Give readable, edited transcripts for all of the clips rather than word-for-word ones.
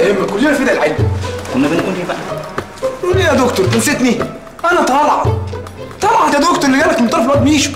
يهمك، كلنا فينا العلم. كنا بنقول ايه بقى؟ قول ايه يا دكتور؟ نسيتني؟ انا طلعت يا دكتور اللي جالك من طرف الواد ميشو.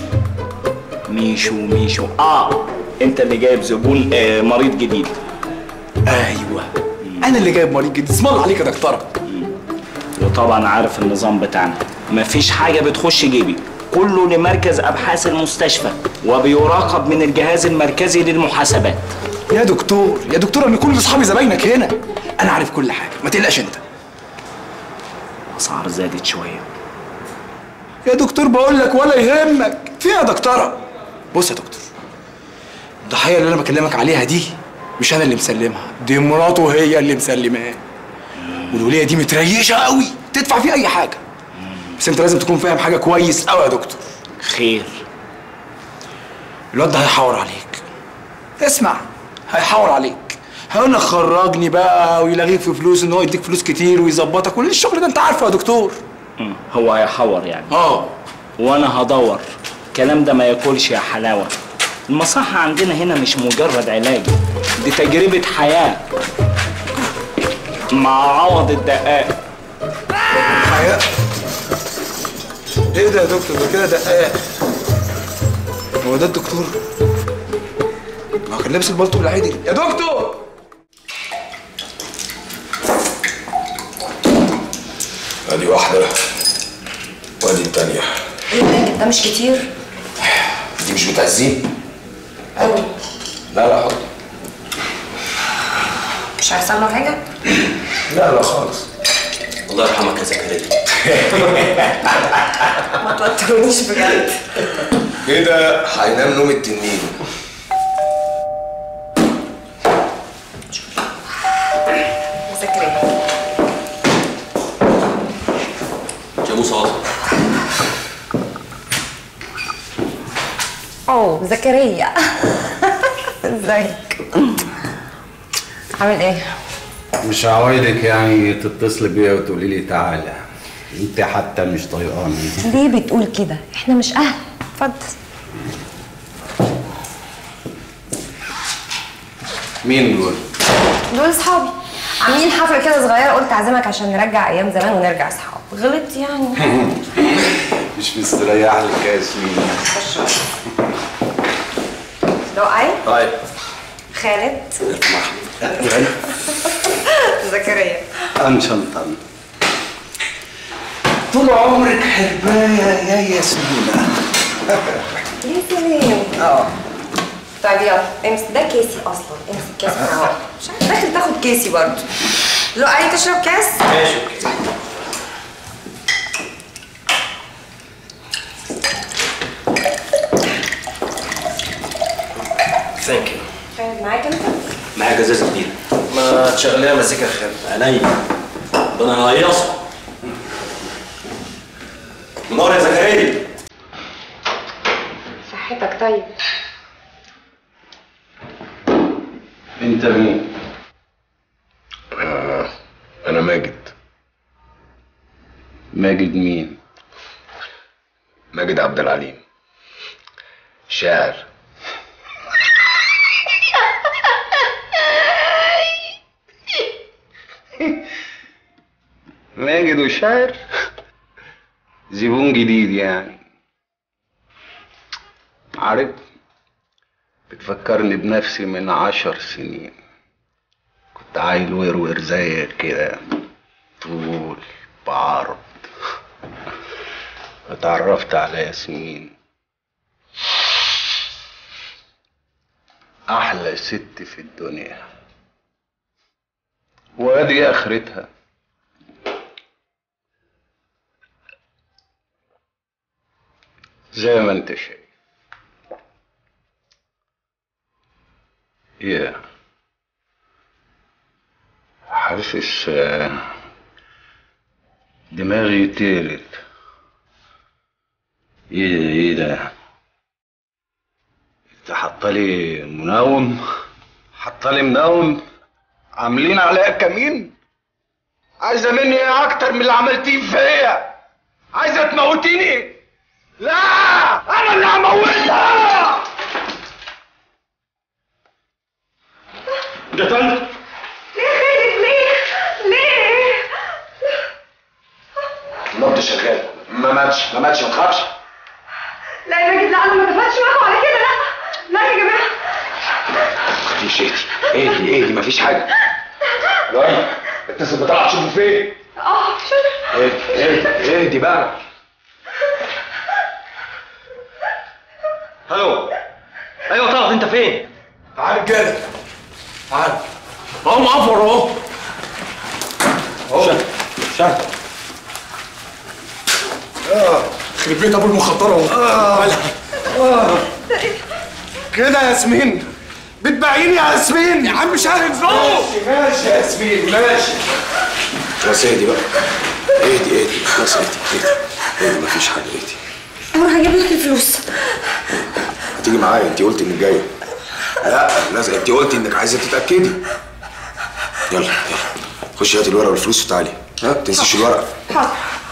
ميشو انت اللي جايب زبون مريض جديد. ايوه انا اللي جايب مريض جديد. اسم الله عليك يا دكتوره. وطبعا عارف النظام بتاعنا، مفيش حاجه بتخش جيبي، كله لمركز ابحاث المستشفى وبيراقب من الجهاز المركزي للمحاسبات. يا دكتور انا كل اصحابي زباينك هنا، انا عارف كل حاجه، ما تقلقش انت. الاسعار زادت شويه يا دكتور، بقول لك ولا يهمك. في يا دكتوره؟ بص يا دكتور، الضحيه اللي انا بكلمك عليها دي مش انا اللي مسلمها، دي مراته هي اللي مسلماه. والوليه دي متريشه قوي، تدفع فيه اي حاجه. بس انت لازم تكون فاهم حاجه كويس قوي يا دكتور. خير؟ الواد ده هيحاور عليك. اسمع، هيحاور عليك، هيقول لك خرجني بقى ويلغيك في فلوس، ان هو يديك فلوس كتير ويظبطك كل الشغل ده، انت عارفه يا دكتور. هو هيحور يعني؟ وانا هدور. الكلام ده ما ياكلش يا حلاوه. المصحة عندنا هنا مش مجرد علاج، دي تجربة حياة مع عوض الدقاق. حياة؟ ايه ده يا دكتور؟ ده كده دقاق. هو ده الدكتور؟ ما هو كان لابس البلطو بالعادي. يا دكتور! ادي واحدة وادي التانية. ايه ده؟ ده مش كتير؟ دي مش بتعزين؟ أوي. لا حط. مش هيحصل له حاجة؟ لا خالص. الله يرحمك يا زكريا. ما توترونيش بجد. كده هينام نوم التنين. زكريا جابوه صوت. اوه زكريا. ازيك؟ عامل ايه؟ مش عوايدك يعني تتصل بيا وتقولي لي تعالى، انت حتى مش طايقاني. ليه بتقول كده؟ احنا مش اهل. اتفضل. مين دول؟ دول اصحابي، عاملين حفله كده صغيره، قلت اعزمك عشان نرجع ايام زمان ونرجع اصحاب. غلط يعني؟ مش مستريح لك يا ياسمين. لؤي؟ طيب خالد؟ زكريا انشنطن. طول عمرك حربايه يا ياسمينة. يا سلام. طيب يلا امسك، ده كيسي اصلا، امسك كاس اهو. مش عارف داخل تاخد كيسي برضه. لؤي تشرب كاس؟ ماشي. ثانك يو. خالد معاك انت؟ معايا جزازه كبيره. ما تشغليها مزيكا يا خالد. عينيا. ده انا هيصه. منور يا زكريا. صحتك طيب. انت مين؟ انا ماجد. ماجد مين؟ ماجد عبد العليم، شاعر. ماجد وشاعر؟ زبون جديد يعني. عارف، بتفكرني بنفسي من 10 سنين. كنت عيل ورور زيك كده، طول بعرض. اتعرفت على ياسمين، احلى ست في الدنيا، وادي اخرتها. زي ما انت شايف. حاسس دماغي تقلت. ايه ده؟ انت حاطالي منوم؟ حاطالي منوم؟ عاملين عليا كمين؟ عايزه مني ايه اكتر من اللي عملتيه فيا؟ عايزه تموتيني؟ لا، انا اللي هموتها. قتلت؟ ليه خالد ليه؟ شغال. ما ماتش ما تخافش. لا يا ماجد، لا انا ما اتفقتش معاكم على كده، لا لا يا جماعه. مفيش. اهدي مفيش حاجه. لؤي اتصل بطلعت شوفه فين. شوف. اهدي بقى. الو. ايوه طلعت، انت فين؟ تعال رجاله تعال. اهو معفر اهو. شهد. يخرب بيت ابو المخدره اهو. كده يا ياسمين بتبيعيني يا ياسمين. يا عم شهد فوق. ماشي يا ياسمين ماشي. خلاص اهدي بقى. اهدي خلاص اهدي مفيش حاجه. اهدي. انا هجيب لك الفلوس. هتيجي معايا؟ انت قلتي انك جايه. لا لازم، انت قلتي انك عايزه تتاكدي. يلا خشي هاتي الورقه والفلوس وتعالي. ها تنسيش الورقه. حاضر.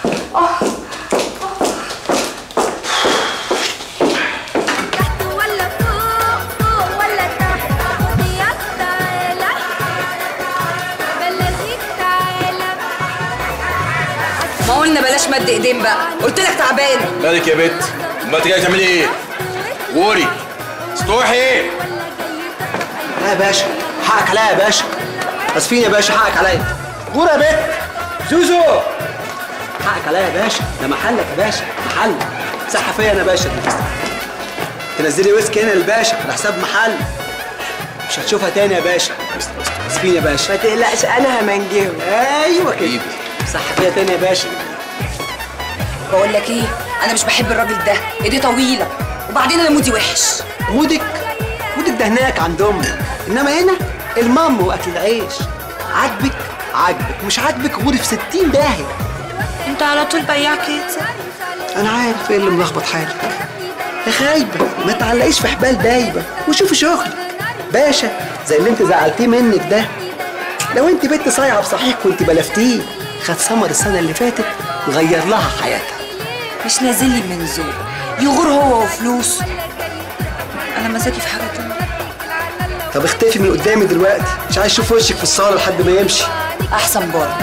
ما قلنا بلاش مد ايدين بقى، قلت لك تعبانه. مالك يا بت؟ امال انت جايه تعملي ايه؟ غوري استوحي ايه؟ لا يا باشا، حقك عليا يا باشا. اسفين يا باشا، حقك عليا. غور يا بت. زوزو حقك عليا يا باشا، ده محلك يا باشا، محل. صح فيا انا يا باشا. تنزلي ويسكي هنا للباشا على حساب محل، مش هتشوفها تاني يا باشا. اسفين يا باشا. ما تقلقش انا همنجيهم. ايوه كده، صح فيا تاني يا باشا. بقول لك ايه، انا مش بحب الراجل ده، ايديه طويله، وبعدين انا مودي وحش. مودك ده هناك عند امك، انما هنا المام واكل العيش. عاجبك مش عاجبك غوري في 60 داهيه. انت على طول بياع كده. انا عارف ايه اللي ملخبط حالك يا خايبه. ما تعلقيش في حبال دايبه وشوفي شغلك باشا، زي اللي انت زعلتيه منك ده. لو انت بنت صايعه بصحيح كنت بلفتيه. خد سمر السنه اللي فاتت وغير لها حياتها. مش نازل لي من ذوق، يغور هو وفلوسه. انا مزاجي في حاجه تانية. طب اختفي من قدامي دلوقتي، مش عايز اشوف وشك في الصاله لحد ما يمشي. احسن برضه.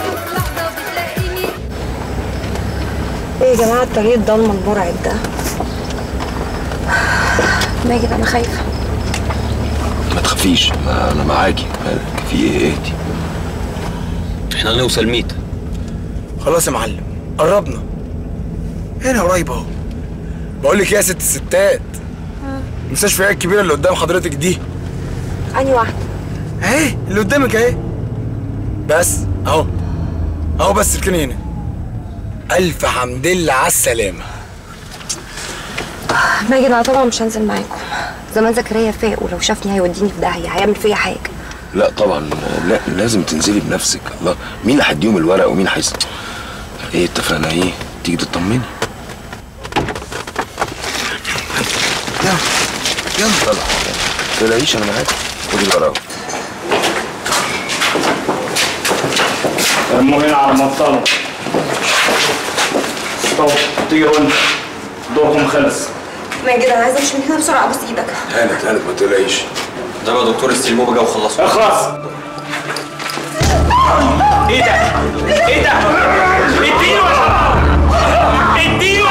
ايه يا جماعه الطريق الضلمه المرعب ده؟ ماجد انا خايفه. ما تخافيش، انا معاكي. مالك في ايه؟ اهدي. احنا هنوصل 100. خلاص يا معلم قربنا، هنا قريب اهو. بقول لك يا ست الستات، المستشفى الكبيره اللي قدام حضرتك دي. انهي واحده؟ اهي اللي قدامك اهي. بس اهو بس اركني هنا. الف حمد لله على السلامه. ماجد انا طبعا مش هنزل معاكم. زمان زكريا فاق، ولو شافني هيوديني في داهيه، هيعمل فيا حاجه. لا طبعا، لا لازم تنزلي بنفسك. الله، مين اللي هيديهم الورق ومين هيس. ايه اتفقنا ايه؟ تيجي تطمني. يلا طلع. ما تقلقيش انا معاك. خدي الورق. ارموا هنا على مبطله. طب تيجي وانت دوركم خلص. ماجد انا عايزه امشي من هنا بسرعه، ابوس ايدك. هانت ما تقلقيش. ده بقى دكتور استلموه بقى وخلصوا. اخلص. ايه ده؟ اديله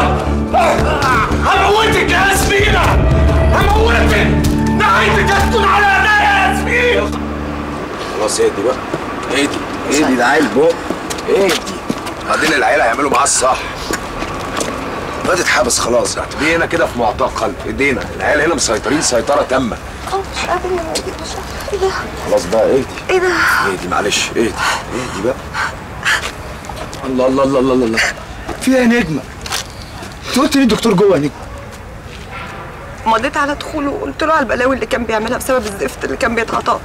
هموتك يا ياسمينة، هموتك. نهايتك هتكون على ايديا يا ياسمين. خلاص اهدي بقى. اهدي ده عيل بق. اهدي. بعدين العيال هيعملوا معاه الصح. الواد اتحبس خلاص، اعتبريه هنا كده في معتقل ايدينا. العيال هنا مسيطرين سيطره تامه. مش قادر يا ماجد، مش قادر. ايه ده؟ خلاص بقى اهدي. ايه ده؟ اهدي معلش، اهدي بقى. الله في ايه يا نجمه؟ انت قلت لي الدكتور جوه يا نجمه؟ مضيت على دخوله وقلت له على البلاوي اللي كان بيعملها بسبب الزفت اللي كان بيتعاطاه.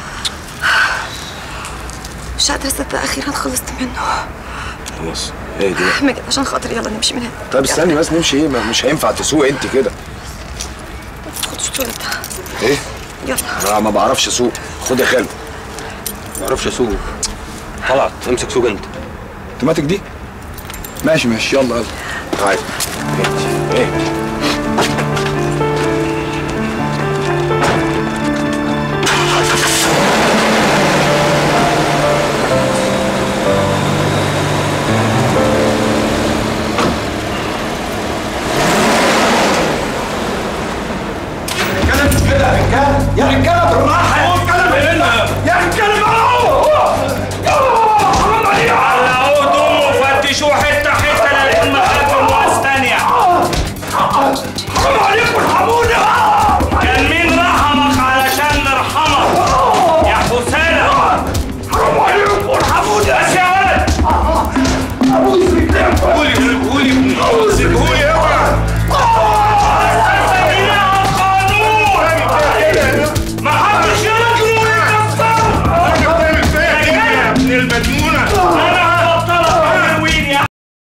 مش قادره اصدق اخيرا خلصت منه. خلاص اهدي بقى. ماجد عشان خاطري يلا نمشي من هنا. طب استني بس نمشي. ايه مش هينفع تسوق انت كده. خد شطورتها. ايه؟ يلا. انا ما بعرفش اسوق. خد يا خالد. ما بعرفش اسوق. طلعت امسك سوق انت. اوتوماتيك دي؟ ماشي يلا. طيب اهدي.